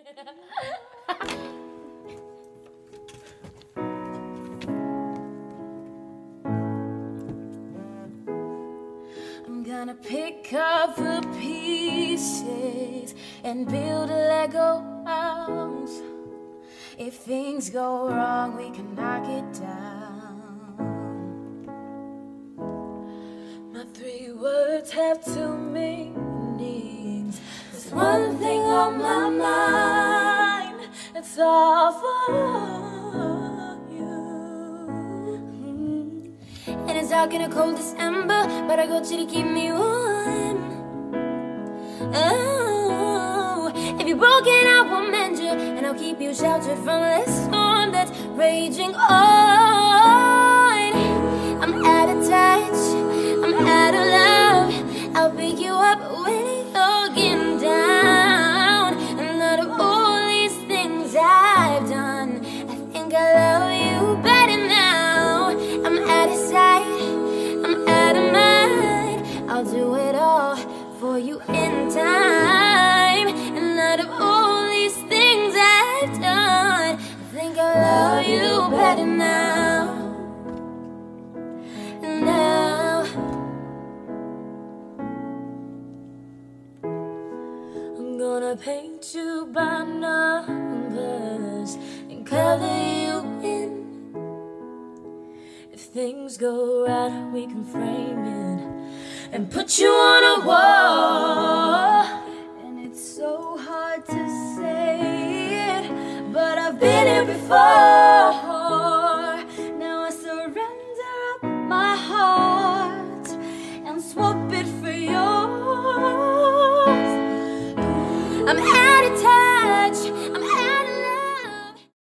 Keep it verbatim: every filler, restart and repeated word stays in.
I'm gonna pick up the pieces and build a Lego house. If things go wrong, we can knock it down. My three words have two meanings. There's one thing on my mind, it's all for you. And it's dark in a cold December, but I got you to keep me warm. Oh, if you're broken, I will mend you, and I'll keep you sheltered from the storm that's raging on. I'm out of touch, I'm out of love. I'll pick you up when you're getting down. And out of all these things I've done, I think I love you better now. I'm out of sight, I'm out of mind. I'll do it all for you in time. And out of all these things I've done, I think I love you better now. Now I'm gonna paint you by numbers and color you in. If things go right, we can frame it and put you on a wall. And it's so hard to say it, but I've been here before. Now I surrender up my heart and swap it for yours. I'm out of touch, I'm